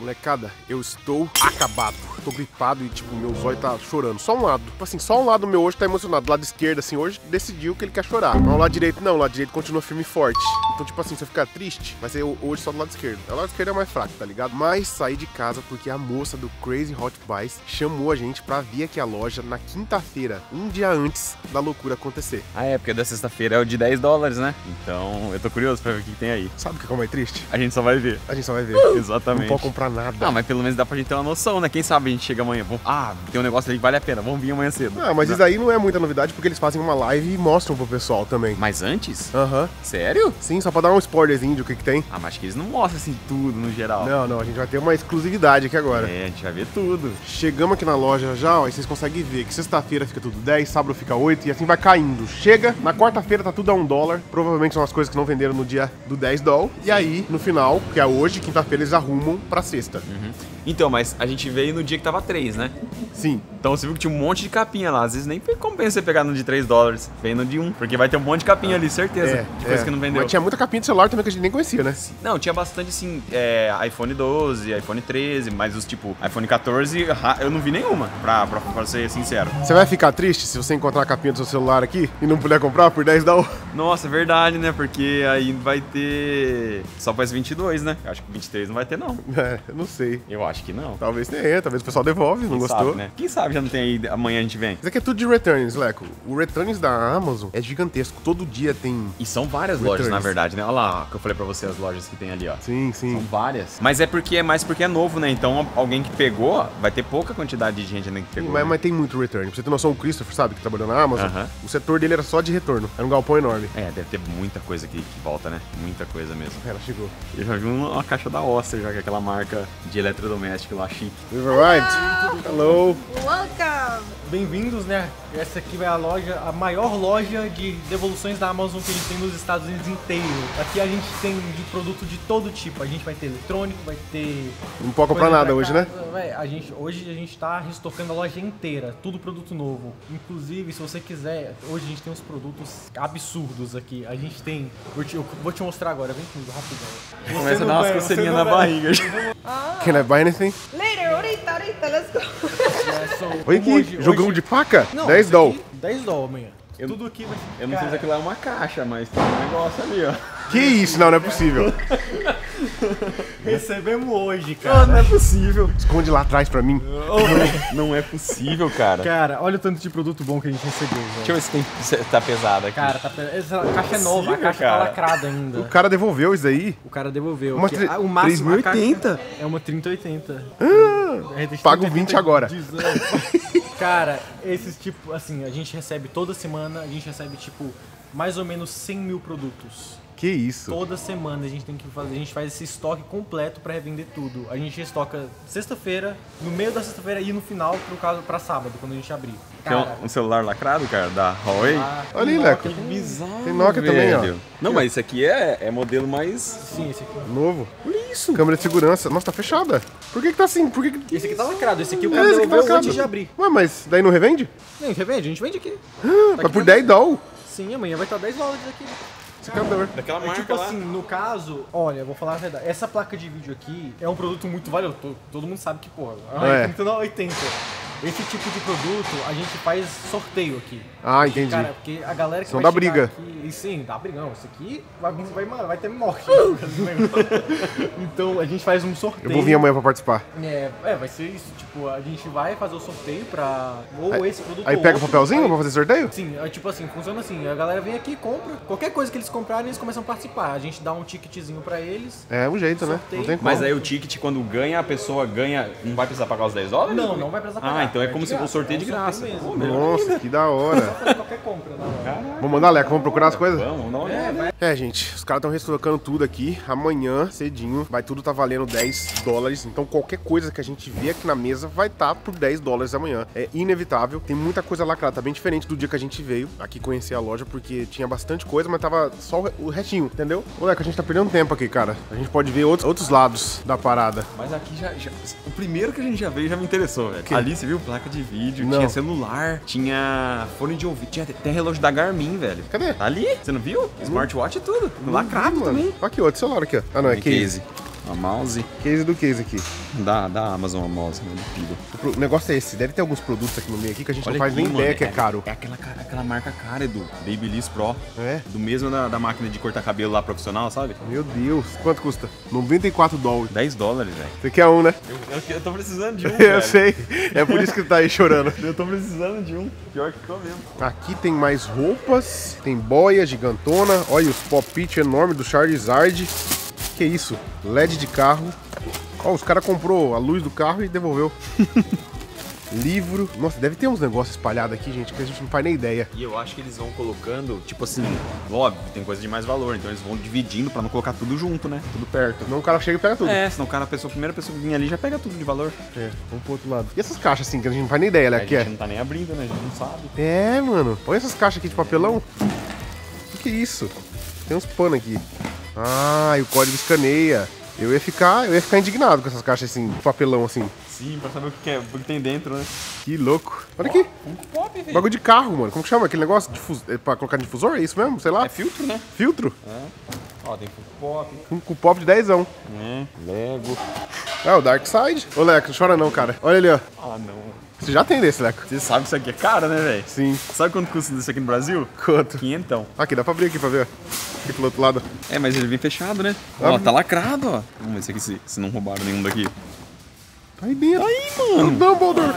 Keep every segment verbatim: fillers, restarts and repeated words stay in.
Molecada, eu estou acabado. Tô gripado e, tipo, meu zóio tá chorando. Só um lado. Tipo assim, só um lado meu hoje tá emocionado. Do lado esquerdo, assim, hoje decidiu que ele quer chorar. Mas o lado direito não, o lado direito continua firme e forte. Então, tipo assim, se eu ficar triste, vai ser hoje só do lado esquerdo. O lado esquerdo é mais fraco, tá ligado? Mas saí de casa porque a moça do Crazy Hot Buys chamou a gente pra vir aqui à loja na quinta-feira, um dia antes da loucura acontecer. Ah, é, porque da sexta-feira é o de dez dólares, né? Então, eu tô curioso pra ver o que tem aí. Sabe o que é o mais triste? A gente só vai ver. A gente só vai ver. Exatamente. Não pode comprar nada. Ah, mas pelo menos dá pra gente ter uma noção, né? Quem sabe a gente chega amanhã. Vamos... Ah, tem um negócio ali que vale a pena. Vamos vir amanhã cedo. Ah, mas isso aí não é muita novidade porque eles fazem uma live e mostram pro pessoal também. Mas antes? Aham. Uhum. Sério? Sim, só pra dar um spoilerzinho de o que que tem. Ah, mas acho que eles não mostram assim tudo no geral. Não, não, a gente vai ter uma exclusividade aqui agora. É, a gente vai ver tudo. Chegamos aqui na loja já, ó, e vocês conseguem ver que sexta-feira fica tudo dez, sábado fica oito e assim vai caindo. Chega, na quarta-feira tá tudo a um dólar. Provavelmente são as coisas que não venderam no dia do dez dólares. E aí, no final, que é hoje, quinta-feira, eles arrumam pra sexta. Uhum. Então, mas a gente veio no dia que tava três, né? Sim. Então você viu que tinha um monte de capinha lá. Às vezes nem compensa você pegar no de três dólares. Vem no de um, porque vai ter um monte de capinha ali, certeza. É, de coisa é. que não vendeu. Mas tinha muita capinha de celular também que a gente nem conhecia, né? Não, tinha bastante, assim, é, iPhone doze, iPhone treze, mas os tipo, iPhone quatorze, eu não vi nenhuma, pra, pra, pra ser sincero. Você vai ficar triste se você encontrar a capinha do seu celular aqui e não puder comprar por dez dólares? Nossa, verdade, né? Porque aí vai ter só para vinte e dois, né? Eu acho que vinte e três não vai ter, não. É, eu não sei. Eu acho que não. Talvez tenha, talvez o pessoal devolve, não Quem gostou. Sabe, né? Quem sabe já não tem aí, amanhã a gente vem. Isso aqui é tudo de returns, Leco. O returns da Amazon é gigantesco. Todo dia tem... E são várias returns. lojas, na verdade, né? Olha lá, que eu falei pra você, as lojas que tem ali, ó. Sim, sim. São várias. Mas é porque é mais porque é novo, né? Então alguém que pegou, vai ter pouca quantidade de gente ainda que pegou. Sim, mas, né? mas tem muito return. Pra você ter noção, o Christopher, sabe, que trabalhou na Amazon, Uh-huh. o setor dele era só de retorno. Era um galpão enorme. É, deve ter muita coisa que, que volta, né? Muita coisa mesmo. Ela chegou. Eu já vi uma, uma caixa da Oster, já que é aquela marca de eletrodoméstico lá, chique. We've arrived. Hello. Welcome! Bem-vindos, né? Essa aqui vai a loja, a maior loja de devoluções da Amazon que a gente tem nos Estados Unidos inteiro. Aqui a gente tem de produto de todo tipo. A gente vai ter eletrônico, vai ter... Não pode comprar nada hoje, né? Véi, a gente, hoje a gente tá restocando a loja inteira, tudo produto novo. Inclusive, se você quiser, hoje a gente tem uns produtos absurdos aqui. A gente tem... Vou te, eu vou te mostrar agora, vem comigo, rapidão. Começa a dar umas coceirinhas na barriga. Ah. Can I buy anything? Later, ahorita, ahorita, let's go. É, so, Olha aqui, hoje, jogão hoje... de faca? Não, dez dólares. dez dólares amanhã. Eu- Tudo aqui vai... Eu não sei se aquilo é uma caixa, mas tem um negócio ali, ó. Que isso? Não, não é possível. Recebemos hoje, Ah, cara. não é possível. Esconde lá atrás pra mim. Não é possível, cara. Cara, olha o tanto de produto bom que a gente recebeu, velho. Deixa eu ver se, tem, se tá pesado aqui. Cara, tá, pe- essa caixa é nova, a Possível, caixa cara. tá lacrada ainda. O cara devolveu isso aí. O cara devolveu. Uma que tre- a- o máximo, a três mil e oitenta? caixa É uma trinta e oitenta. Ah, A gente pago tem vinte trinta agora. dezoito. Cara, esses tipo, assim, a gente recebe toda semana, a gente recebe tipo mais ou menos cem mil produtos. Que isso? Toda semana a gente tem que fazer, a gente faz esse estoque completo pra revender tudo. A gente estoca sexta-feira, no meio da sexta-feira e no final, pro caso, pra sábado, quando a gente abrir. Tem um, um celular lacrado, cara, da Huawei. ah, Olha aí, Nokia Leco. tem- Bizarro, Tem Nokia também, ó. velho. Não, mas isso aqui é, é modelo mais... Sim, esse aqui. Novo. Olha isso. Câmera de segurança. Nossa, tá fechada. Por que que tá assim? Por que que... Esse aqui tá lacrado, esse aqui o É, cara esse aqui tá devolveu lacrado. antes de abrir. Ué, mas daí não revende? Não, revende, a gente vende aqui. Mas por dez dólares. Sim, amanhã vai estar dez dólares aqui. Secador. Daquela É marca tipo lá. assim, no caso, olha, eu vou falar a verdade, essa placa de vídeo aqui é um produto muito valioso, todo, todo mundo sabe que, porra, É. é trinta e oitenta. Esse tipo de produto a gente faz sorteio aqui. Ah, entendi. Cara, porque a galera que Senão vai dá chegar briga. aqui, e sim, dá brigão. Isso aqui vai, vai, mano, vai ter morte. Então a gente faz um sorteio. Eu vou vir amanhã pra participar. É, é, vai ser isso. Tipo, a gente vai fazer o sorteio pra ou esse produto Aí ou pega o outro. papelzinho Aí- pra fazer sorteio? Sim, é tipo assim, funciona assim, a galera vem aqui, compra, qualquer coisa que eles comprarem, eles começam a participar. A gente dá um ticketzinho pra eles. É um jeito, né? Sorteio. Não tem como. Mas aí o ticket, quando ganha, a pessoa ganha, não vai precisar pagar os dez dólares? Não, não vai precisar pagar. Ah, então é de como se fosse graça, sorteio é um de graça. mesmo. Pô, melhor Nossa, ainda. que da hora. Fazer qualquer compra, né? Vamos mandar, Leco, vamos procurar as coisas? Vamos, não é? É, gente, os caras estão restocando tudo aqui. Amanhã, cedinho, vai tudo tá valendo dez dólares. Então qualquer coisa que a gente vê aqui na mesa vai estar tá por dez dólares amanhã. É inevitável. Tem muita coisa lacrada. Tá bem diferente do dia que a gente veio aqui conhecer a loja, porque tinha bastante coisa, mas tava só o retinho, entendeu? Ô, Leco, a gente tá perdendo tempo aqui, cara. A gente pode ver outros, outros lados da parada. Mas aqui já, já- O primeiro que a gente já veio já me interessou, velho. Que? Ali você viu placa de vídeo, Não. tinha celular, tinha fone de ouvido, tinha até relógio da Garmin, velho. Cadê? Tá ali, você não viu? Smartwatch e tudo. Não Lacrado vi, mano. também. Aqui, outro celular aqui, ó. Ah, não, é Tem case. Uma mouse. Case do case aqui. Da, da Amazon, a mouse, né? O negócio é esse. Deve ter alguns produtos aqui no meio aqui que a gente Olha não faz aqui, nem mano, ideia que é é, caro. É aquela, cara- aquela marca cara, Edu. Babyliss Pro. É? Do mesmo da, da máquina de cortar cabelo lá profissional, sabe? Meu Deus. Quanto custa? noventa e quatro dólares. dez dólares, velho. Você quer um, né? Eu, eu, eu tô precisando de um, Eu sei. É por isso que tá aí chorando. Eu tô precisando de um. Pior que tô mesmo. Aqui tem mais roupas. Tem boia gigantona. Olha os pop-it enormes do Charizard. Que isso? L E D de carro. Ó, os caras comprou a luz do carro e devolveu. Livro. Nossa, deve ter uns negócios espalhados aqui, gente, que a gente não faz nem ideia. E eu acho que eles vão colocando, tipo assim, óbvio, tem coisa de mais valor, então eles vão dividindo pra não colocar tudo junto, né? Tudo perto. Senão o cara chega e pega tudo. É, senão o cara, a, pessoa, a primeira pessoa que vinha ali já pega tudo de valor. É, vamos pro outro lado. E essas caixas assim, que a gente não faz nem ideia, né? A Que gente é? não tá nem abrindo, né? A gente não sabe. É, mano. Olha essas caixas aqui de papelão. O que é isso? Tem uns panos aqui. Ah, e o código escaneia. Eu ia ficar, eu ia ficar indignado com essas caixas assim, de papelão assim. Sim, pra saber o que é, o que tem dentro, né? Que louco. Olha aqui. Funko Pop, velho. Bagulho de carro, mano. Como que chama aquele negócio? Difus... É pra colocar difusor? É isso mesmo? Sei lá. É filtro, né? Filtro? É. Ó, tem Funko Pop. Um com pop de dezão. É, Lego. Ah, o Dark Side. Ô, Leco, não chora não, cara. Olha ali, ó. Ah, não. Você já tem desse, Leco? Você sabe que isso aqui é caro, né, velho? Sim. Sabe quanto custa isso aqui no Brasil? Quanto? Quinhentão. Aqui, dá pra abrir aqui pra ver. Aqui pro outro lado. É, mas ele vem fechado, né? Ah, Ó, tá lacrado, ó. Vamos ver se, aqui, se, se não roubaram nenhum daqui. Tá aí dentro. Aí, mano. Dumbledore.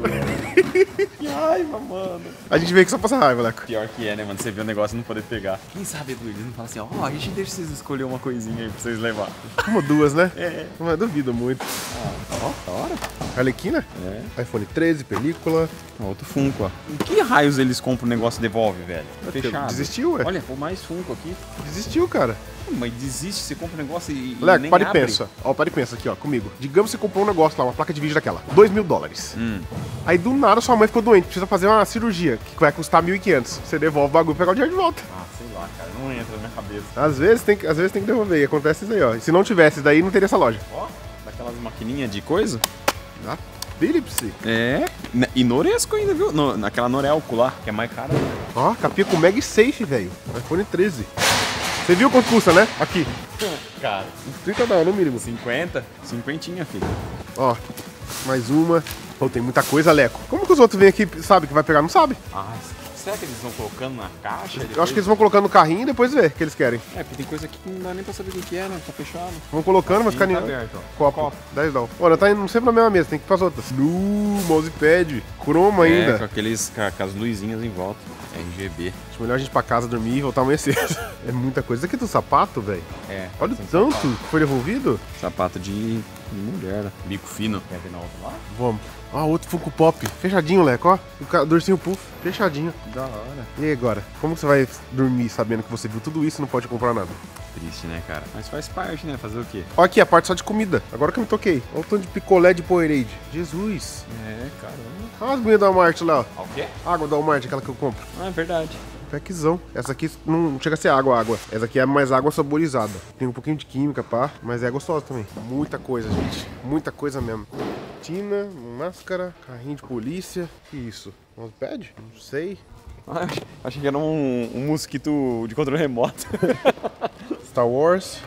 Que raiva, mano. A gente veio aqui só pra passar raiva, Leco. Pior que é, né, mano? Você vê o negócio e não poder pegar. Quem sabe, Edu, eles não falam assim, ó, oh, a gente deixa vocês escolher uma coisinha aí pra vocês levar. Uma ou duas, né? É. Mas duvido muito. Ó, da hora. Arlequina? É. iPhone treze, película. Outro Funko, ó. Em que raios eles compram o negócio e devolvem, velho? Fechado. Desistiu, ué? Olha, pô, mais Funko aqui. Desistiu, cara. Mas desiste, você compra um negócio e, e Leco, nem para e abre. pensa. Ó, para e pensa aqui, ó, comigo. Digamos que você comprou um negócio lá, uma placa de vídeo daquela. Dois mil dólares. Hum. Aí do nada sua mãe ficou doente, precisa fazer uma cirurgia, que vai custar mil e quinhentos. Você devolve o bagulho e pega o dinheiro de volta. Ah, sei lá, cara. Não entra na minha cabeça. Às vezes tem que, às vezes tem que devolver. E acontece isso aí, ó. E se não tivesse isso daí, não teria essa loja. Ó, daquelas maquininhas de coisa. Ah, Philips. É. E Noresco ainda, viu? No, naquela Norelco lá, que é mais cara. Ó, capinha com MagSafe, velho. iPhone treze. Você viu quanto custa, né? Aqui. Cara. trinta dólares no mínimo. cinquenta? Cinquentinha, filho. Ó, mais uma. Pô, tem muita coisa, Leco. Como que os outros vêm aqui e sabem que vai pegar? Não sabe. Ah, será que eles vão colocando na caixa? Eu acho que eles vão colocando no carrinho e depois vê o que eles querem. É, porque tem coisa aqui que não dá nem pra saber o que é, né? Tá fechado. Vão colocando, vai Sim, ficar tá nem. aberto, ó. Copo. dez dólares. Olha, tá indo sempre na mesma mesa, tem que ir pras outras. No mousepad. Chroma É, ainda. com aqueles, com, com as luzinhas em volta. R G B. Acho melhor a gente ir pra casa dormir e voltar amanhã cedo. É muita coisa. Isso aqui é do sapato, velho. É. Olha o tem tanto Sapato, que foi devolvido. sapato de, de mulher, né? Bico fino. Quer ver na outra lá? Vamos. Ó, outro Funko Pop. Fechadinho, Leco, ó. O ca- dorsinho puff. Fechadinho. Da hora. E aí, agora? Como que você vai dormir sabendo que você viu tudo isso e não pode comprar nada? Triste, né, cara? Mas faz parte, né? Fazer o quê? Ó aqui, a parte só de comida. Agora que eu me toquei. Olha o tanto de picolé de Powerade. Jesus. É, caramba. Olha as bonhas da Walmart lá, ó. O quê? Água da Walmart, aquela que eu compro. Ah, é verdade. Packzão. Essa aqui não chega a ser água, água. Essa aqui é mais água saborizada. Tem um pouquinho de química, pá. Mas é gostosa também. Muita coisa, gente. Muita coisa mesmo. Tina, máscara, carrinho de polícia. Que isso? Mousepad? Não sei. Ah, achei que era um, um mosquito de controle remoto. Star Wars.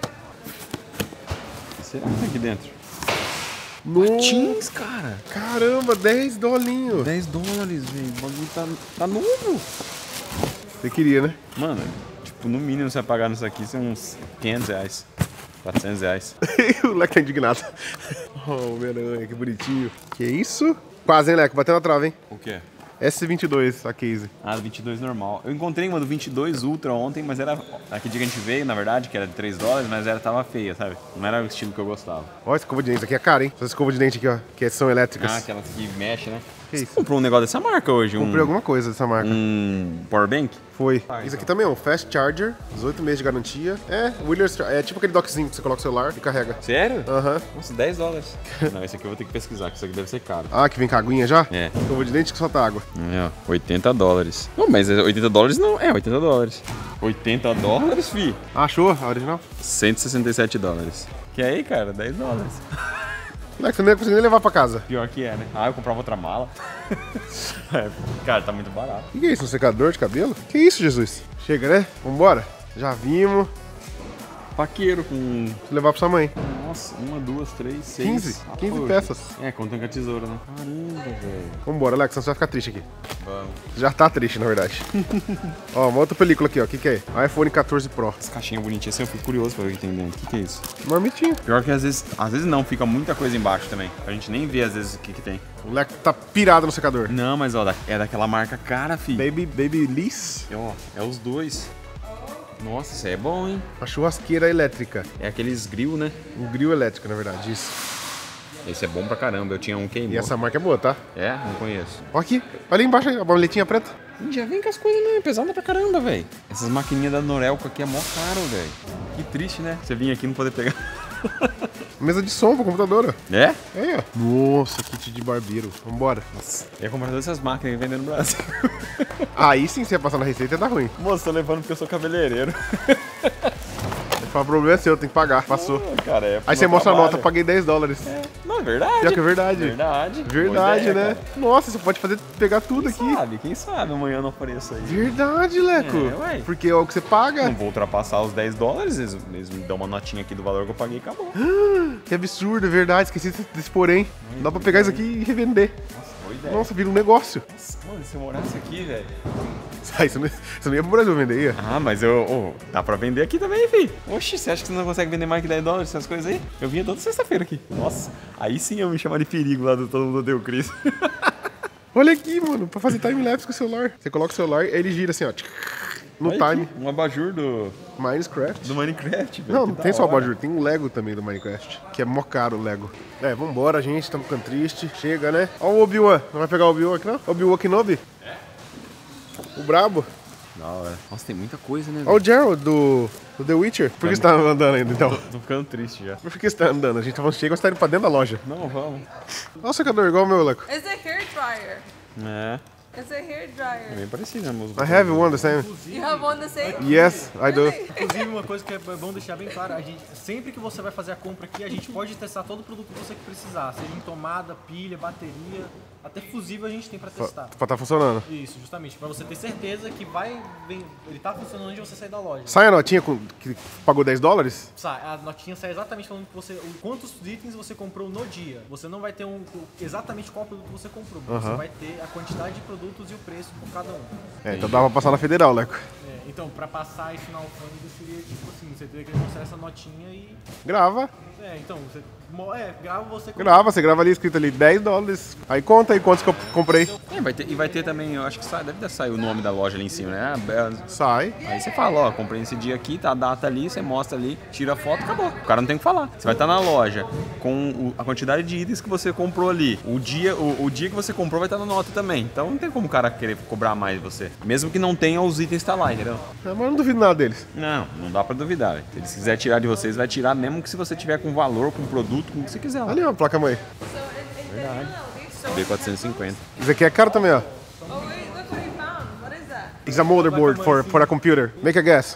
Será que tem aqui dentro? No... Patins, cara. Caramba, dez dolinhos. dez dólares, velho. O bagulho tá, tá novo. Você queria, né? Mano, tipo, no mínimo você vai pagar nisso aqui são uns quinhentos reais. quatrocentos reais. O Leco tá indignado. Oh, Homem-Aranha, que bonitinho. Que isso? Quase, hein, Leco? Bateu na trava, hein? O quê? S vinte e dois, a case. Ah, do vinte e dois normal. Eu encontrei uma do vinte e dois Ultra ontem, mas era... Aqui dia que a gente veio, na verdade, que era de três dólares, mas ela tava feia, sabe? Não era o estilo que eu gostava. Olha essa escova de dente, isso aqui é cara, hein? Essa escova de dente aqui, ó, que são elétricas. Ah, aquelas que mexe, né? Que Você isso? comprou um negócio dessa marca hoje? Comprei um, alguma coisa dessa marca. um Powerbank? Foi. Ah, Isso então. aqui também é um Fast Charger, dezoito meses de garantia. É, Williams, é tipo aquele dockzinho que você coloca o celular e carrega. Sério? Aham. Nossa, dez dólares. Não, esse aqui eu vou ter que pesquisar, que isso aqui deve ser caro. Ah, que vem com a aguinha já? É. Escova de dente que solta água. É, ó, oitenta dólares. Não, mas oitenta dólares não. É, oitenta dólares. oitenta dólares, fi. Achou a original? cento e sessenta e sete dólares. Que aí, cara, dez dólares. Moleque, você não ia conseguir nem levar pra casa. Pior que é, né? Ah, eu comprava outra mala. É, cara, tá muito barato. O que é isso? Um secador de cabelo? Que isso, Jesus? Chega, né? Vambora? Já vimos. Paqueiro com... Vou levar pra sua mãe. Nossa, uma, duas, três, seis... quinze. Ah, quinze poxa. peças. É, contando com a tesoura, né? Caramba, velho. Vambora, Alex, senão você vai ficar triste aqui. Vamos. Já tá triste, na verdade. Ó, uma outra película aqui, ó. O que que é? iPhone quatorze Pro. Essa caixinha bonitinha assim, eu fico curioso pra ver o que tem dentro. O que que é isso? Marmitinho. Pior que às vezes, às vezes não, fica muita coisa embaixo também. A gente nem vê às vezes o que que tem. O moleque tá pirado no secador. Não, mas ó, da- é daquela marca cara, filho. Baby, Baby Liss. É, ó, é os dois. Nossa, isso aí é bom, hein? Uma churrasqueira elétrica. É aqueles grill, né? Um grill elétrico, na verdade, isso. Esse é bom pra caramba, eu tinha um queimou. E essa marca é boa, tá? É? Não conheço. Ó aqui. Olha aí embaixo aí, a boletinha preta. Ih, já vem com as coisas, né? Pesada pra caramba, velho. Essas maquininhas da Norelco aqui é mó caro, velho. Que triste, né? Você vir aqui e não poder pegar. Mesa de som pra computadora. É? Aí, ó. Nossa, kit de barbeiro. Vambora. Nossa. Eu ia comprar todas essas máquinas que vendem no Brasil. Aí sim, você ia passar na receita ia dar ruim. Moça, tô levando porque eu sou cabeleireiro. O problema é seu, tem que pagar. Passou. Cara, é Aí você mostra a nota, paguei dez dólares. É. Não, é verdade. Pior que é verdade. Verdade. Verdade, Boa ideia, né? cara. Nossa, você pode fazer, pegar tudo Quem aqui. sabe? Quem sabe amanhã eu não apareço aí. Verdade, Leco. É, ué. Porque é o que você paga. Não vou ultrapassar os dez dólares, eles, eles me dão uma notinha aqui do valor que eu paguei e acabou. Que absurdo, é verdade. Esqueci desse porém. Dá pra pegar isso aqui e revender. Nossa, boa ideia. Nossa, vira um negócio. Mano, se eu morasse aqui, velho. Sai, você não, você não ia pro Brasil vender, ia? Ah, mas eu. Oh, dá pra vender aqui também, filho. Oxi, você acha que você não consegue vender mais que dez dólares, essas coisas aí? Eu vinha toda sexta-feira aqui. Nossa, aí sim eu me chamar de perigo lá do Todo Mundo Deu Cris. Olha aqui, mano, pra fazer time-lapse com o celular. Você coloca o celular, ele gira assim, ó. No Olha time. aqui, um abajur do, Minecraft. do Minecraft, velho. Não, que não da tem só o hora. abajur, tem um Lego também do Minecraft. Que é mó caro o Lego. É, vambora, gente, estamos ficando triste. Chega, né? Ó o Obi-Wan. Não vai pegar o Obi-Wan aqui, não? Obi-Wan Kenobi? É. O brabo. Da hora. Nossa, tem muita coisa, né, Ó o Gerald do, do The Witcher. Por que você tá andando ainda, então? Tô ficando triste já. Por que você tá andando? A gente tá falando chega, você tá indo pra dentro da loja. Não, vamos. Olha o secador igual o meu, Leco. It's a hair dryer. É, It's a hair é dryer. bem parecido, né, moço? I have one the same. You have one the same? Yes, I do. Inclusive, uma coisa que é bom deixar bem claro, a gente, sempre que você vai fazer a compra aqui, a gente pode testar todo o produto que você precisar, seja em tomada, pilha, bateria, até fusível a gente tem pra testar. Pra tá funcionando. Isso, justamente, pra você ter certeza que vai, vem, ele tá funcionando antes de você sair da loja. Sai a notinha com, que pagou dez dólares? Sai, a notinha sai exatamente falando que você, o- quantos itens você comprou no dia. Você não vai ter um, exatamente qual produto você comprou, você Aham. vai ter a quantidade de produtos e o preço por cada um. É, então dá pra passar na federal, Leco. É, então, pra passar isso na alfândega seria tipo assim, você teria que mostrar essa notinha e... Grava. É, então, você mo- é, grava você... Grava, você grava ali escrito ali dez dólares. Aí conta aí quantos que eu comprei. É, vai ter, e vai ter também, eu acho que sai, deve sair o nome da loja ali em cima, né? Sai. Aí você fala, ó, comprei esse dia aqui, tá a data ali, você mostra ali, tira a foto, acabou. O cara não tem o que falar. Você vai estar na loja com o- a quantidade de itens que você comprou ali. O dia, o, o dia que você comprou vai estar na nota também. Então não tem como o cara querer cobrar mais de você. Mesmo que não tenha os itens tá lá, entendeu? É, mas eu não duvido nada deles. Não, não dá pra duvidar, velho. Se eles quiserem tirar de vocês, vai tirar mesmo que se você tiver com valor, com produto, com o que você quiser. lá. Ali, ó, placa mãe. So it, it, Verdade. B quatrocentos e cinquenta. Isso aqui é caro também, ó. Oh wait, look what he found. What is that? It's a motherboard for, for a computer. Make a guess.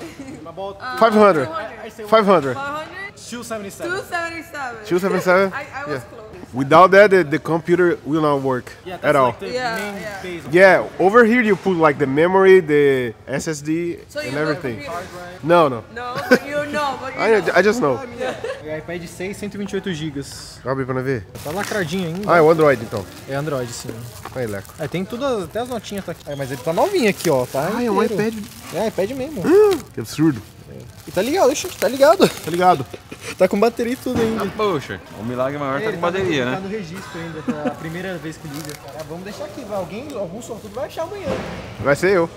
About five hundred. I say five hundred. five hundred? two seventy-seven. two seventy-seven. two seventy-seven? I, I was Yeah. close. Without that, the, the computer will not work Yeah, that's at all. like the Yeah, main yeah. base of Yeah, over here you put like the memory, the S S D, So you and know everything. computer. hard drive. No, no. No, but you know, but you I, know. I just know. E iPad seis, cento e vinte e oito gigas. Abre pra nós ver. Tá lacradinho ainda. Ah, é o Android então. É Android, sim. Aí, Leco. É, tem tudo, até as notinhas tá aqui. É, mas ele tá novinho aqui, ó. Tá Ah, é um inteiro. iPad. É, iPad mesmo. Que absurdo. E tá ligado, deixa, tá ligado. Tá ligado? Tá com bateria e tudo ainda. Poxa, o milagre maior tá Ele com bateria, Tá né? no registro ainda, tá a primeira vez que liga. Cara, vamos deixar aqui, vai. Alguém, algum sortudo vai achar amanhã. Vai ser eu.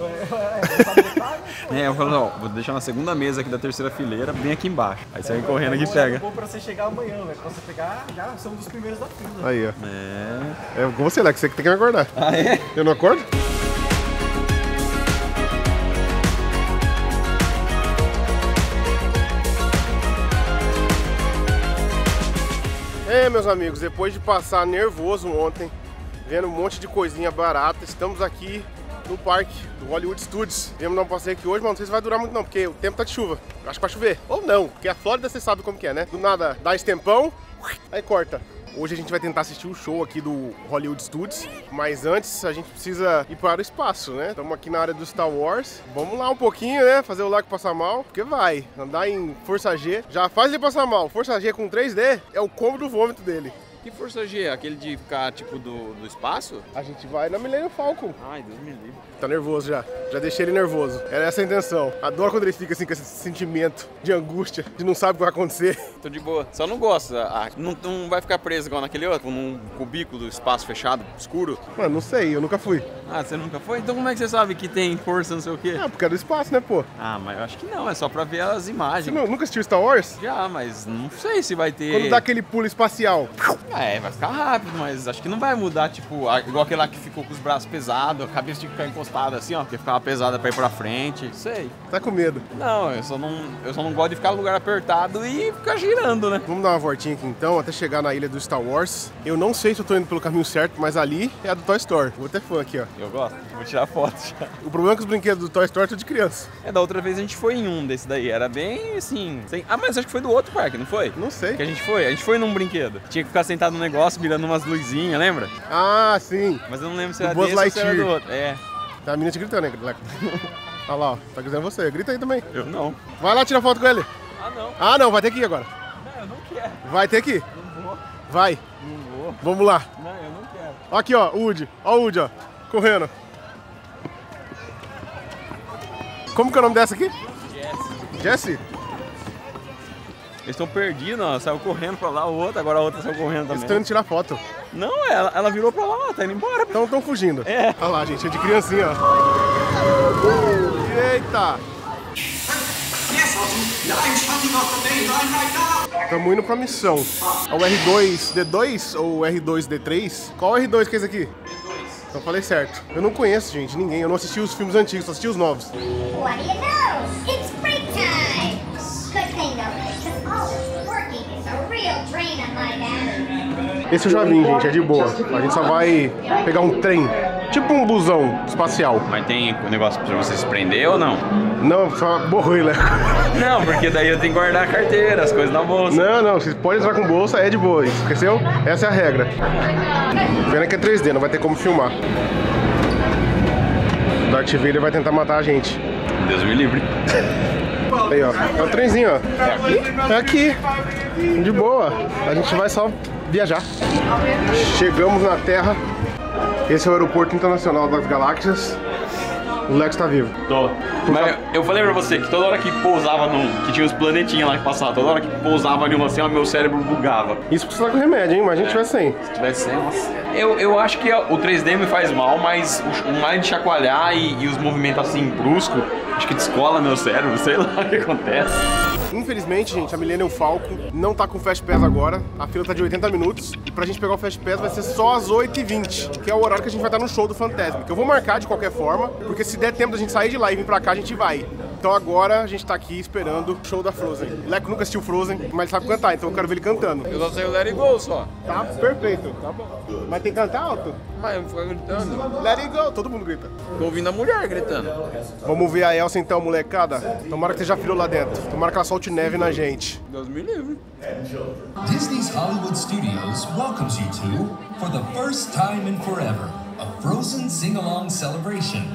É, eu falo, ó, vou deixar na segunda mesa aqui da terceira fileira, bem aqui embaixo. Aí você vem correndo aqui e pega. Vou pra você chegar amanhã, velho. Pra você pegar, já são um dos primeiros da fila. Aí, ó. É. É com você, Leco. Você que tem que me acordar. Ah, é? Eu não acordo? É, meus amigos, depois de passar nervoso ontem, vendo um monte de coisinha barata, estamos aqui no parque do Hollywood Studios. Viemos dar um passeio aqui hoje, mas não sei se vai durar muito não, porque o tempo tá de chuva. Eu acho que vai chover. Ou não, porque a Flórida você sabe como que é, né? Do nada dá esse tempão, aí corta. Hoje a gente vai tentar assistir o show aqui do Hollywood Studios, mas antes a gente precisa ir para o espaço, né? Estamos aqui na área do Star Wars. Vamos lá um pouquinho, né? Fazer o Leco passar mal, porque vai. Andar em Força G já faz ele passar mal. Força G com três D é o combo do vômito dele. Que Força G? Aquele de ficar, tipo, do, do espaço? A gente vai na Millennium Falcon. Ai, Deus me livre. Tá nervoso já. Já deixei ele nervoso. Era essa a intenção. Adoro quando ele fica assim com esse sentimento de angústia, de não sabe o que vai acontecer. Tô de boa. Só não gosto. Ah, não, não vai ficar preso igual naquele outro, num cubículo, espaço fechado, escuro? Mano, não sei, eu nunca fui. Ah, você nunca foi? Então como é que você sabe que tem força, não sei o quê? Ah, porque é do espaço, né, pô? Ah, mas eu acho que não. É só pra ver as imagens. Você não, nunca assistiu Star Wars? Já, mas não sei se vai ter... Quando dá aquele pulo espacial. É, vai ficar rápido, mas acho que não vai mudar, tipo, igual aquele lá que ficou com os braços pesados, a cabeça tinha que ficar encostada assim, ó, porque ficava pesada pra ir pra frente. Sei. Tá com medo? Não, eu só não, eu só não gosto de ficar no lugar apertado e ficar girando, né? Vamos dar uma voltinha aqui então, até chegar na ilha do Star Wars. Eu não sei se eu tô indo pelo caminho certo, mas ali é a do Toy Story. Vou ter fã aqui, ó. Eu gosto, vou tirar foto já. O problema é que os brinquedos do Toy Story são de criança. É, da outra vez a gente foi em um desse daí, era bem assim... Sem... Ah, mas acho que foi do outro parque, não foi? Não sei. Que a gente foi, a gente foi num brinquedo. Tinha que ficar sentado no negócio, mirando umas luzinhas, lembra? Ah, sim. Mas eu não lembro se Do era Buzz desse ou se era Lightyear. do outro. É. Tá a menina te gritando, né, Leco? Olha lá, ó. Tá gritando você. Grita aí também. Eu não. Vai lá tirar foto com ele. Ah, não. Ah, não. Vai ter que ir agora. Não, eu não quero. Vai ter que ir. Não vou. Vai. Não vou. Vamos lá. Não, eu não quero. Aqui, ó. O Woody. Ó o Woody, ó. Correndo. Como que é o nome dessa aqui? Jesse. Jessie? Eles estão perdidos, ó. Saiu correndo pra lá, o outro, agora a outra saiu correndo Eles também. estão indo tirar foto. Não, ela, ela virou pra lá, tá indo embora. Então estão fugindo. É. Olha lá, gente. É de criancinha, ó. Eita. Estamos indo pra missão. É o R dois D dois ou o R dois D três? Qual o R dois que é esse aqui? Então falei certo. Eu não conheço, gente, ninguém. Eu não assisti os filmes antigos, só assisti os novos. What do you know? It's break time! Good thing though, because all this working is a real drain on my back. Esse eu já vim, gente, é de boa. A gente só vai pegar um trem, tipo um busão espacial. Mas tem o negócio pra você se prender ou não? Não, só borrou, Leco. Não, porque daí eu tenho que guardar a carteira, as coisas na bolsa. Não, não, você pode entrar com bolsa, é de boa, esqueceu? Essa é a regra. Pena que é três D, não vai ter como filmar. O Darth Vader vai tentar matar a gente. Deus me livre. Aí, ó, é o trenzinho, ó. É aqui, de boa. A gente vai só viajar. Chegamos na Terra. Esse é o aeroporto internacional das galáxias. O Lex tá vivo. Tô. Mas eu falei pra você que toda hora que pousava num... Que tinha os planetinhas lá que passavam. Toda hora que pousava em um assim, ó, meu cérebro bugava. Isso porque você tá com remédio, hein? Mas a gente vai sem. Se tivesse sem, nossa. Eu, eu acho que o três D me faz mal, mas o, o mais de chacoalhar e, e os movimentos assim bruscos, acho que descola meu cérebro, sei lá o que acontece. Infelizmente, gente, a Millennium Falcon não tá com Fast Pass agora. A fila tá de oitenta minutos. E pra gente pegar o Fast Pass vai ser só às oito e vinte, que é o horário que a gente vai estar no show do Fantasmic. Eu vou marcar de qualquer forma, porque se der tempo da gente sair de lá e vir pra cá, a gente vai. Então agora a gente tá aqui esperando o show da Frozen. O Leco nunca assistiu Frozen, mas ele sabe cantar, então eu quero ver ele cantando. Eu só sei o Let It Go só. Tá perfeito. Tá bom. Mas tem que cantar alto? Mas eu vou ficar gritando. Let it go. Todo mundo grita. Tô ouvindo a mulher gritando. Vamos ver a Elsa então, molecada. Tomara que seja frio lá dentro. Tomara que ela solte neve na gente. Deus me livre. Disney's Hollywood Studios welcomes you to, for the first time in forever, a Frozen sing-along celebration.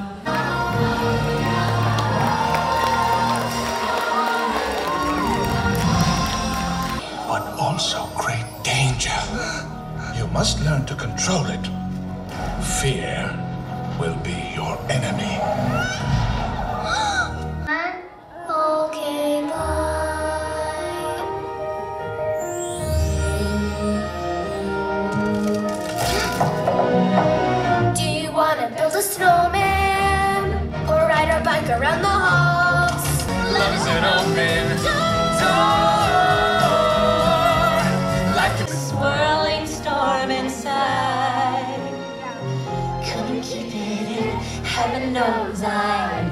But also great danger. You must learn to control it. Fear will be your enemy. Okay, bye. Do you wanna build a snowman or ride our bike around the halls? Love is an open door, like a swirling storm inside. Couldn't keep it in, heaven knows I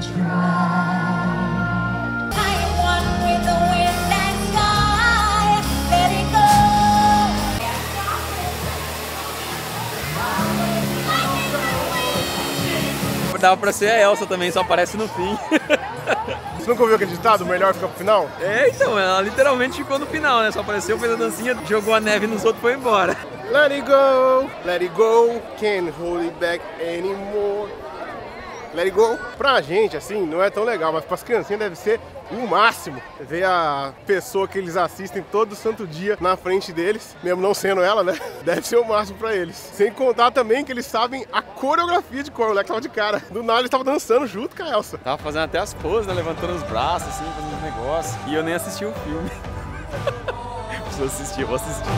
tried. I am one with the wind and sky, let it go. Dava pra ser a Elsa também, só aparece no fim. Você nunca ouviu aquele ditado? O melhor fica pro final? É, então, ela literalmente ficou no final, né? Só apareceu, fez a dancinha, jogou a neve nos outros e foi embora. Let it go, let it go, can't hold it back anymore. Let it go. Pra gente, assim, não é tão legal, mas pras criancinhas deve ser o máximo. Ver a pessoa que eles assistem todo santo dia na frente deles, mesmo não sendo ela, né? Deve ser o máximo pra eles. Sem contar também que eles sabem a coreografia de cor. O moleque tava de cara. Do nada ele tava dançando junto com a Elsa. Tava fazendo até as poses, né? Levantando os braços, assim, fazendo os negócios. E eu nem assisti o filme. Preciso assistir, eu vou assistir.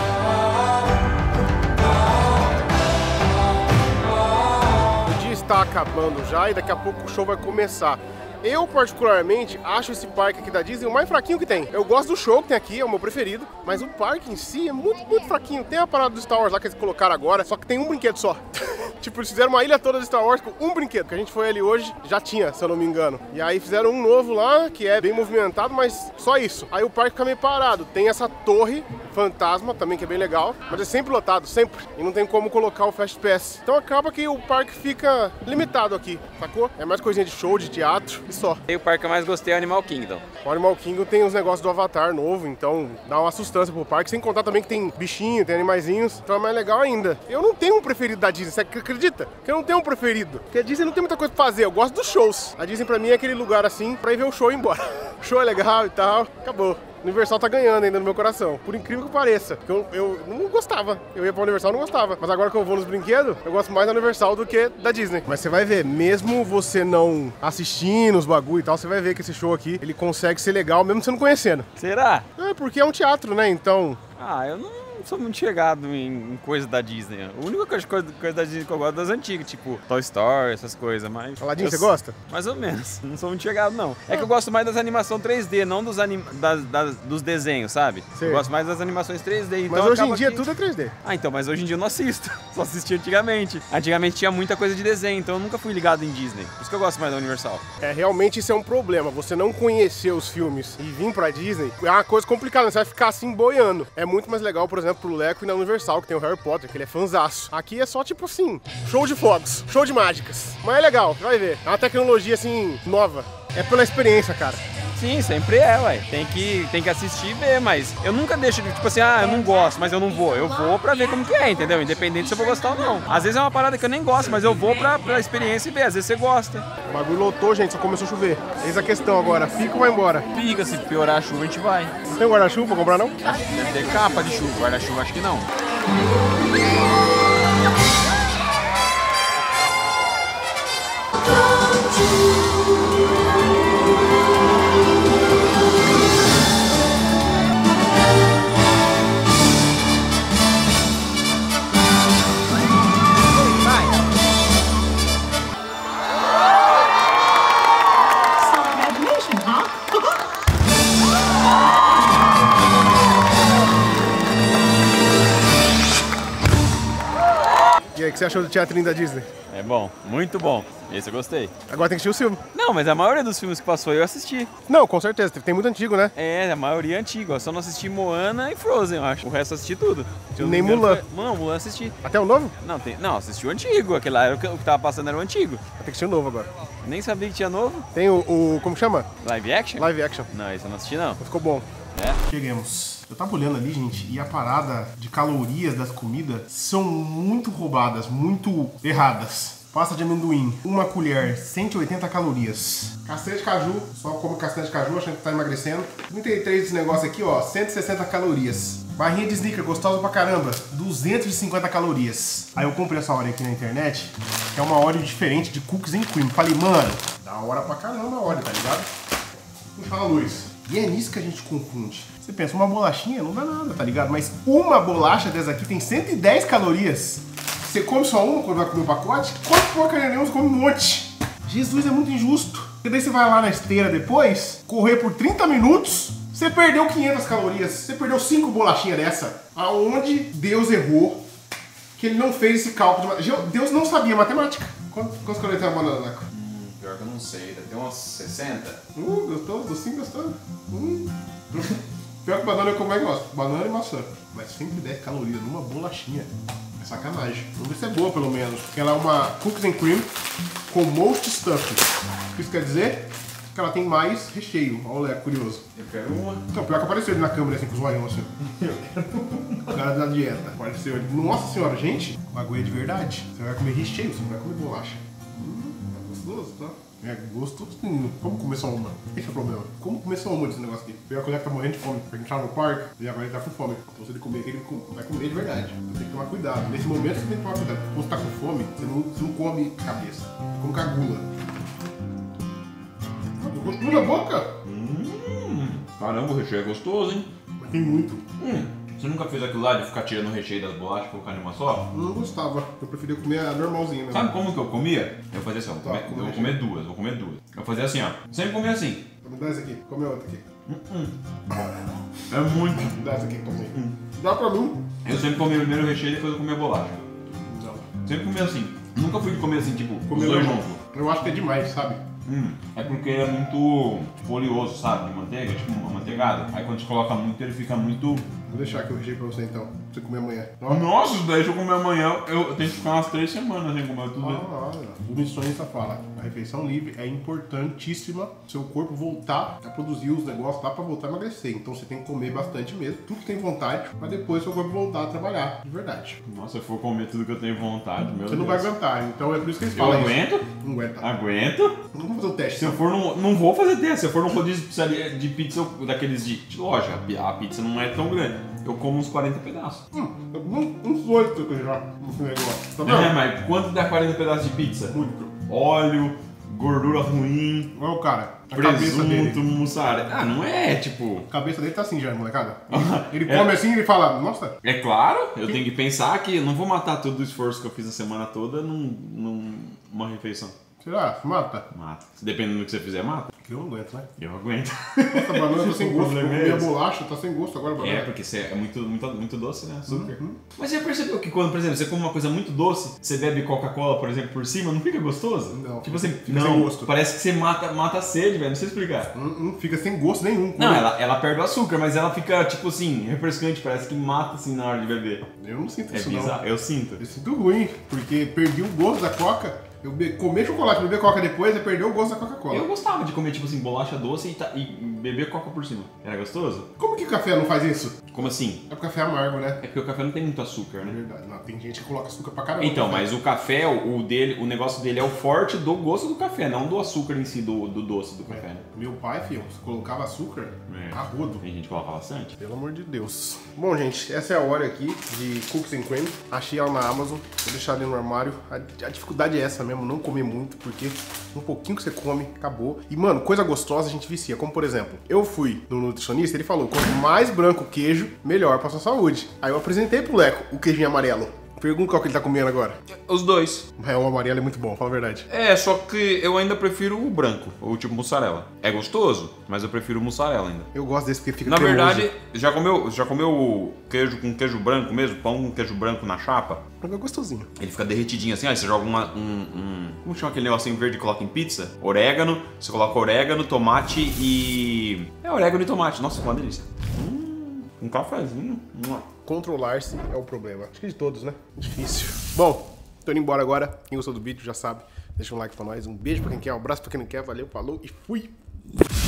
Tá acabando já e daqui a pouco o show vai começar. Eu, particularmente, acho esse parque aqui da Disney o mais fraquinho que tem. Eu gosto do show que tem aqui, é o meu preferido, mas o parque em si é muito, muito fraquinho. Tem a parada do Star Wars lá que eles colocaram agora, só que tem um brinquedo só. Tipo, eles fizeram uma ilha toda de Star Wars com um brinquedo, que a gente foi ali hoje, já tinha, se eu não me engano. E aí fizeram um novo lá, que é bem movimentado, mas só isso. Aí o parque fica meio parado. Tem essa torre fantasma também, que é bem legal, mas é sempre lotado, sempre. E não tem como colocar o Fast Pass. Então acaba que o parque fica limitado aqui, sacou? É mais coisinha de show, de teatro e só. E o parque que eu mais gostei é o Animal Kingdom. O Animal Kingdom tem os negócios do Avatar novo, então dá uma sustância pro parque, sem contar também que tem bichinho, tem animaizinhos, então é mais legal ainda. Eu não tenho um preferido da Disney, você acredita? Que eu não tenho um preferido. Porque a Disney não tem muita coisa pra fazer, eu gosto dos shows. A Disney pra mim é aquele lugar assim, pra ir ver o show e ir embora. O show é legal e tal, acabou. O Universal tá ganhando ainda no meu coração, por incrível que pareça. Eu, eu não gostava, eu ia pra Universal e não gostava. Mas agora que eu vou nos brinquedos, eu gosto mais da Universal do que da Disney. Mas você vai ver, mesmo você não assistindo os bagulho e tal, você vai ver que esse show aqui, ele consegue ser legal mesmo você não conhecendo. Será? É, porque é um teatro, né, então... Ah, eu não sou muito chegado em, em coisa da Disney. A única coisa, coisa, coisa da Disney que eu gosto é das antigas, tipo Toy Story, essas coisas, mas... Aladdin, eu, você gosta? Mais ou menos. Não sou muito chegado, não. É que eu gosto mais das animações três D, não dos, anim, das, das, dos desenhos, sabe? Sei. Eu gosto mais das animações três D. Então mas hoje em dia que... tudo é três D. Ah, então, mas hoje em dia eu não assisto. Só assisti antigamente. Antigamente tinha muita coisa de desenho, então eu nunca fui ligado em Disney. Por isso que eu gosto mais da Universal. É, realmente isso é um problema. Você não conhecer os filmes e vir pra Disney é uma coisa complicada, né? Você vai ficar assim boiando. É muito mais legal, por exemplo, pro Leco e na Universal, que tem o Harry Potter, que ele é fanzaço. Aqui é só tipo assim, show de fogos, show de mágicas. Mas é legal, vai ver. É uma tecnologia assim, nova. É pela experiência, cara. Sim, sempre é, ué. Tem que, tem que assistir e ver, mas eu nunca deixo de, tipo assim, ah, eu não gosto, mas eu não vou. Eu vou pra ver como que é, entendeu? Independente se eu vou gostar ou não. Às vezes é uma parada que eu nem gosto, mas eu vou pra, pra experiência e ver. Às vezes você gosta. O bagulho lotou, gente, só começou a chover. Eis a questão agora, fica ou vai embora? Fica, se piorar a chuva, a gente vai. Não tem guarda-chuva pra comprar, não? Deve ter capa de chuva, guarda-chuva acho que não. E aí, o que você achou do teatrinho da Disney? É bom, muito bom. Esse eu gostei. Agora tem que assistir o filme. Não, mas a maioria dos filmes que passou eu assisti. Não, com certeza, tem muito antigo, né? É, a maioria é antiga. Eu só não assisti Moana e Frozen, eu acho. O resto eu assisti tudo. Se eu não Nem me engano, Mulan. Foi... Não, Mulan eu assisti. Até o novo? Não, tem... não, assisti o antigo. Aquele lá era o que o que tava passando era o antigo. Tem que assistir o novo agora. Nem sabia que tinha novo. Tem o, o como chama? Live action? Live action. Não, esse eu não assisti não. Ficou bom. É? Chegamos. Eu tava olhando ali, gente, e a parada de calorias das comidas são muito roubadas, muito erradas. Pasta de amendoim, uma colher, cento e oitenta calorias. Castanha de caju, só come castanha de caju, achando que tá emagrecendo. trinta e três desse negócio aqui, ó, cento e sessenta calorias. Barrinha de sneaker, gostosa pra caramba, duzentas e cinquenta calorias. Aí eu comprei essa Oreo aqui na internet, que é uma Oreo diferente de cookies and cream. Falei, mano, da hora pra caramba a Oreo, tá ligado? Puxa a luz. E é nisso que a gente confunde. Você pensa, uma bolachinha não dá nada, tá ligado? Mas uma bolacha dessa aqui tem cento e dez calorias. Você come só uma quando vai comer o pacote? Come porcaria nenhuma, você come um monte. Jesus, é muito injusto. E daí você vai lá na esteira depois, correr por trinta minutos, você perdeu quinhentas calorias. Você perdeu cinco bolachinhas dessa. Aonde Deus errou, que ele não fez esse cálculo de... Deus não sabia matemática. Quantas calorias tem uma banana, Neco? Hum, pior que eu não sei. Deve ter umas sessenta. Uh, gostou? Docinho gostou? Hum. Pior que banana eu como mais gosto. Banana e maçã. Mas cento e dez calorias numa bolachinha. É sacanagem. Vamos ver se é boa pelo menos. Porque ela é uma cookies and cream com most stuff. O que isso quer dizer? que ela tem mais recheio. Olha o Leco, curioso. Eu quero uma. Não, pior que apareceu ele na câmera assim, com os zoião assim. O cara da dieta. Apareceu ele. Nossa senhora, gente, bagulho é de verdade. Você vai comer recheio, você não vai comer bolacha. Hum, tá gostoso, tá? É gostoso. Hum, como comer só uma? Esse é o problema. Como comer só uma desse negócio aqui? Pior que o Leco tá morrendo de fome. A gente tava no parque e agora ele tá com fome. Então se ele comer aqui, ele vai comer de verdade. Você tem que tomar cuidado. Nesse momento você tem que tomar cuidado. Quando você tá com fome, você não, você não come cabeça. Você come com a gula. Gostoso na boca? Hum, caramba, o recheio é gostoso, hein? Mas tem muito. Hum, você nunca fez aquilo lá de ficar tirando o recheio das bolachas e colocar em uma só? Eu não gostava. Eu preferia comer a normalzinha mesmo. Sabe como que eu comia? Eu fazia assim, ó, vou Tá, comer, como eu vou recheio. comer duas, vou comer duas. Eu fazia assim, ó, sempre comia assim. Me dá essa aqui. Come a outra aqui. É muito. Me dá essa aqui também. Dá pra mim? Eu sempre comia primeiro o recheio e depois eu comia a bolacha. Não. Sempre comia assim. Nunca fui de comer assim, tipo, Comer os dois normal. juntos. Eu acho que é demais, sabe? Hum, é porque é muito oleoso, sabe? De manteiga, tipo uma manteigada. Aí quando você coloca muito, ele fica muito. Vou deixar aqui o recheio pra você então. Pra você comer amanhã. Ó. Nossa, isso daí se eu comer amanhã, eu tenho que ficar umas três semanas sem comer tudo. Ah, o nutricionista fala, a refeição livre é importantíssima seu corpo voltar a produzir os negócios, dá pra voltar a emagrecer. Então você tem que comer bastante mesmo, tudo que tem vontade, mas depois seu corpo voltar a trabalhar, de verdade. Nossa, se eu for comer tudo que eu tenho vontade, meu Você Deus. não vai aguentar, então é por isso que eles Eu falam aguento? isso. Não aguenta. Aguento? Não vamos fazer o teste. Se eu for num. Não vou fazer teste, se eu for num rodízio de pizzaria- de pizza eu- daqueles de, de loja, a pizza não é tão grande. Eu como uns quarenta pedaços. Hum, eu como uns oito que eu já nesse negócio. Tá vendo? É, mas quanto dá quarenta pedaços de pizza? Muito. Óleo, gordura ruim, Olha o cara, a cabeça presunto, dele. mussarela. Ah, não é tipo. A cabeça dele tá assim já, molecada. Ele, ele É. come assim e ele fala, nossa, É claro, eu tenho que pensar que eu não vou matar todo o esforço que eu fiz a semana toda num, numa refeição. será? Mata? Mata. Dependendo do que você fizer, mata. Eu não aguento, né? Eu aguento. Nossa, a banana tá sem O gosto. Eu problema é comi a esse. bolacha, tá sem gosto agora a banana. É, porque você é muito, muito, muito doce, né? Açúcar. Uhum. Mas você já percebeu que quando, por exemplo, você come uma coisa muito doce, você bebe Coca-Cola, por exemplo, por cima, não fica gostoso? Não. Tipo assim, Fica não, sem gosto. parece que você mata, mata a sede, velho. Não sei explicar. Hum, hum, fica sem gosto nenhum. Não, ela, ela perde o açúcar, mas ela fica, tipo assim, refrescante, parece que mata, assim, na hora de beber. Eu não sinto É isso bizarro, não. eu sinto. Eu sinto ruim, porque perdi o gosto da Coca. Eu be... comer chocolate, beber Coca depois, eu perdi o gosto da Coca-Cola. Eu gostava de comer, tipo assim, bolacha doce e, ta- e beber Coca por cima. Era gostoso? Como que café não faz isso? Como assim? É porque café é amargo, né? É porque o café não tem muito açúcar, É né? verdade. Não, tem gente que coloca açúcar pra caramba. Então, no café. mas o café, o, o dele, o negócio dele é o forte do gosto do café, não do açúcar em si, do, do doce do café. Né? Meu pai, filho, você colocava açúcar É. a rodo. Tem gente que coloca bastante. Pelo amor de Deus. Bom, gente, essa é a hora aqui de Cookies and Cream. Achei ela na Amazon. Vou deixar ali no armário. A, a dificuldade é essa mesmo, não comer muito, porque um pouquinho que você come, acabou. E, mano, coisa gostosa a gente vicia. Como, por exemplo, eu fui no nutricionista, ele falou, quanto mais branco o queijo, melhor pra sua saúde. Aí eu apresentei pro Leco o queijinho amarelo. Pergunta qual que ele tá comendo agora. Os dois. Mas o amarelo é muito bom, fala a verdade. É, só que eu ainda prefiro o branco, o tipo mussarela. É gostoso, mas eu prefiro o mussarela ainda. Eu gosto desse porque fica Na cremoso. verdade, já comeu, já comeu queijo com queijo branco mesmo? Pão com queijo branco na chapa? É gostosinho. Ele fica derretidinho assim, aí você joga uma, um, um... Como chama aquele negocinho verde que coloca em pizza? Orégano. Você coloca orégano, tomate e... É orégano e tomate. Nossa, uma delícia. Hum, um cafezinho. Mua. Controlar-se é o problema. Acho que de todos, né? Difícil. Bom, tô indo embora agora. Quem gostou do vídeo já sabe. Deixa um like pra nós. Um beijo pra quem quer, um abraço pra quem não quer. Valeu, falou e fui!